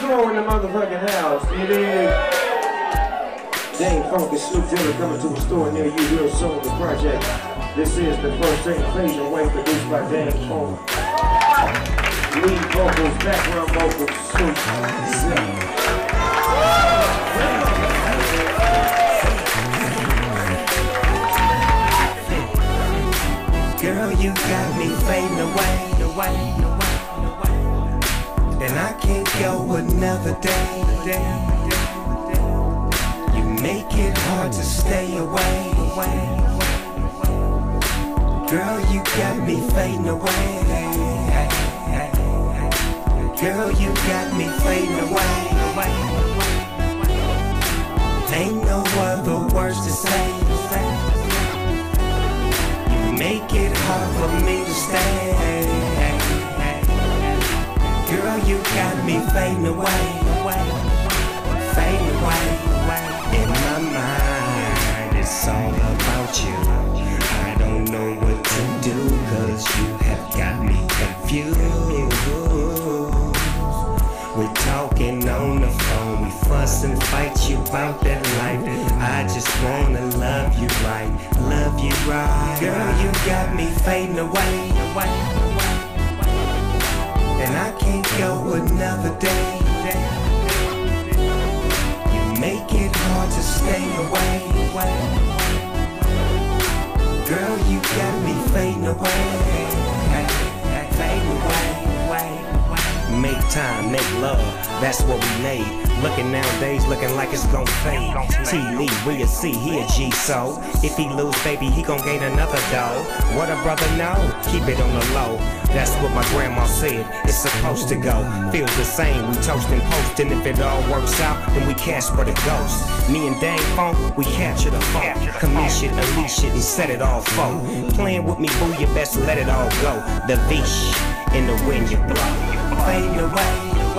Demo in the motherfucking house. It is Dame Funk and Snoopzilla coming to a store near you real soon. The project. This is the first thing Faden way produced by Dame Funk. Lead vocals, background vocals, Snoopzilla. Girl, you got me fading away, and I can't go another day. You make it hard to stay away. Girl, you got me fading away. Girl, you got me fading away. Ain't no other words to say. Make it hard for me to stay. Girl, you got me fading away. Fading away. In my mind, it's all about you. I don't know what to do, cause you have got me confused. We're talking on the phone, we fuss and fight you about that life. I just wanna love you right, love you right. Girl, you got me fading away, and I can't go another day. You make it hard to stay away. Girl, you got me fading away, fading away. Make time, make love, that's what we need. Looking nowadays, looking like it's gon' fade. T-Lee, we'll see, he a G-so. If he lose, baby, he gon' gain another dough. What a brother know, keep it on the low. That's what my grandma said, it's supposed to go. Feels the same, we toast and post. And if it all works out, then we cash for the ghost. Me and Dame Funk, we capture the funk. Commish it, unleash it, and set it all for. Playing with me, boo, you best let it all go. The vish in the wind you blow. Fading away,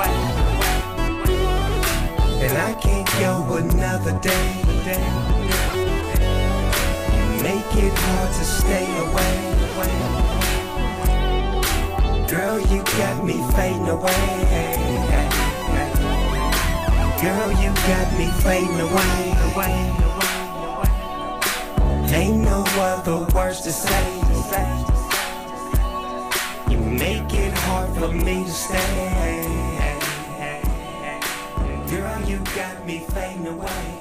and I can't go another day. Make it hard to stay away. Girl, you got me fading away. Girl, you got me fading away. Ain't no other words to say. You make it hard for me to stay. Girl, you got me fading away.